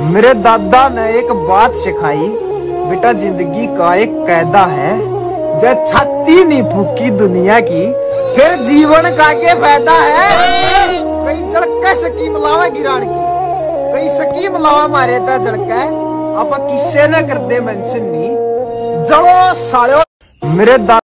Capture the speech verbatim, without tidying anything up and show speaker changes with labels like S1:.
S1: मेरे दादा ने एक बात सिखाई, बेटा जिंदगी का एक कायदा है, जब छाती नहीं फूकी दुनिया की फिर जीवन का के फायदा है। कई जड़का स्कीम लावा गिरान की, कई स्कीम लावा मारे था जड़का, अब किसे न कर दे मेंशन नहीं जड़ो सालो। मेरे दादा